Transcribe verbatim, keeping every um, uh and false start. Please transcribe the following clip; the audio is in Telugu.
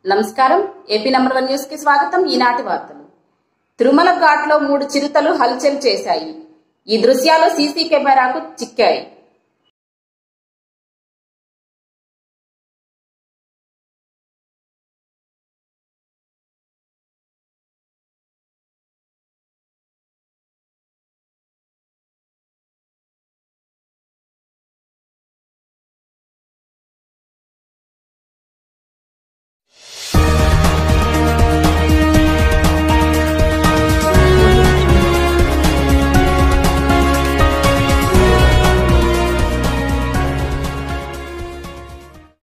నమస్కారం. ఏపీ నంబర్ వన్ న్యూస్ కి స్వాగతం. ఈనాటి వార్తలు. తిరుమల ఘాట్ లో మూడు చిరుతలు హల్చల్ చేశాయి. ఈ దృశ్యాలు సీసీ కెమెరాకు చిక్కాయి.